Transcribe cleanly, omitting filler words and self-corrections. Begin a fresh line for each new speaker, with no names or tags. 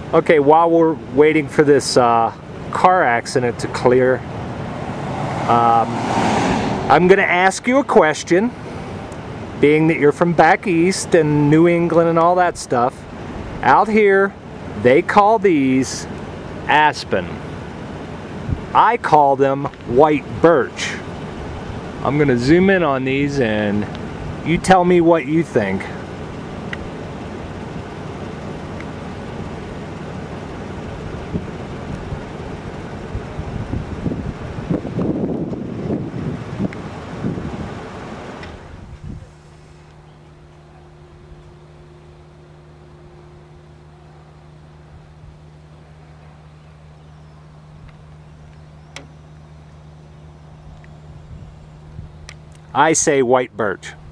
Okay, while we're waiting for this car accident to clear, I'm going to ask you a question, being that you're from back east and New England and all that stuff. Out here, they call these aspen. I call them white birch. I'm going to zoom in on these and you tell me what you think. I say white birch.